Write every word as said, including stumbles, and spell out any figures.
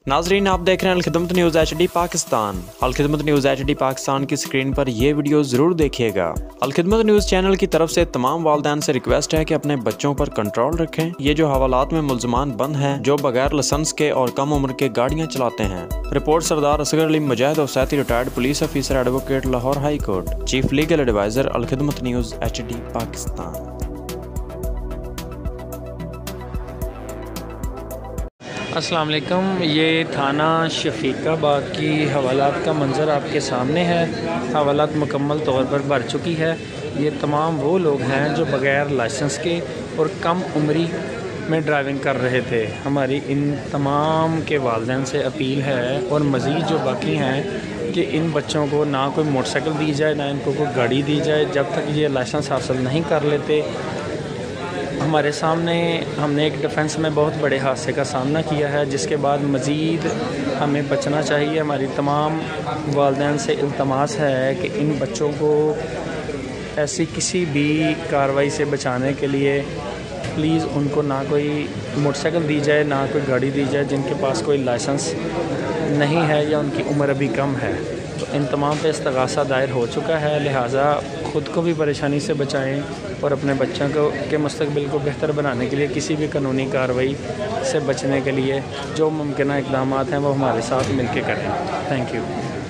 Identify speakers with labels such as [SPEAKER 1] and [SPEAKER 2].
[SPEAKER 1] नाजरीन, आप देख रहे हैं Alkhidmat news H D Pakistan. Alkhidmat news H D Pakistan की स्क्रीन पर ये वीडियो ज़रूर देखिएगा। अलखिदमत न्यूज़ चैनल की तरफ से तमाम वालिदैन से रिक्वेस्ट है कि अपने बच्चों पर कंट्रोल रखें। ये जो हवालात में मुलजमान बंद हैं जो बगैर लाइसेंस के और कम उम्र के गाड़ियाँ चलाते हैं। रिपोर्ट सरदार असगर अली मुजाहिद औसैती, retired police officer, advocate, Lahore high court, chief legal adviser, Alkhidmat news H D Pakistan.
[SPEAKER 2] अस्सलाम वालेकुम। ये थाना शफीकाबाद की हवालात का मंज़र आपके सामने है। हवालात मुकम्मल तौर पर भर चुकी है। ये तमाम वो लोग हैं जो बग़ैर लाइसेंस के और कम उम्री में ड्राइविंग कर रहे थे। हमारी इन तमाम के वालिदैन से अपील है और मज़ीद जो बाकी हैं कि इन बच्चों को ना कोई मोटरसाइकिल दी जाए, ना इनको कोई गाड़ी दी जाए जब तक ये लाइसेंस हासिल नहीं कर लेते। हमारे सामने हमने एक डिफेंस में बहुत बड़े हादसे का सामना किया है, जिसके बाद मज़ीद हमें बचना चाहिए। हमारी तमाम वालिदैन से इल्तमास है कि इन बच्चों को ऐसी किसी भी कार्रवाई से बचाने के लिए प्लीज़ उनको ना कोई मोटरसाइकिल दी जाए, ना कोई गाड़ी दी जाए जिनके पास कोई लाइसेंस नहीं है या उनकी उम्र अभी कम है। तो इन तमाम पे इस्तग़ासा दायर हो चुका है। लिहाजा ख़ुद को भी परेशानी से बचाएं और अपने बच्चों को के मुस्तक़बिल को बेहतर बनाने के लिए किसी भी कानूनी कार्रवाई से बचने के लिए जो मुमकिन इक़दाम हैं वो हमारे साथ मिलकर करें। Thank you.